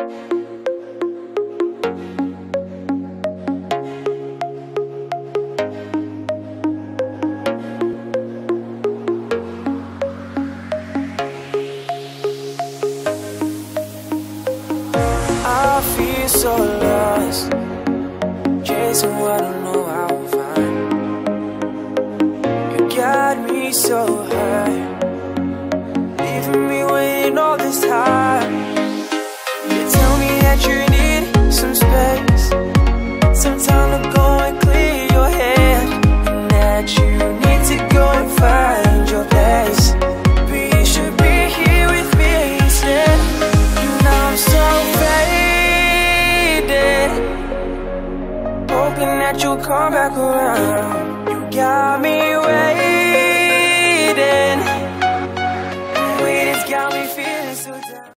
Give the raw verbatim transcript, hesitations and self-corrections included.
I feel so lost, chasing what I don't know how to find. You got me so high, leaving me waiting all this time. You tell me that you need some space, some time to go and clear your head, and that you need to go and find your place. But you should be here with me instead. And I'm so faded, hoping that you'll come back around. You got me waiting, waiting's got me feeling so down.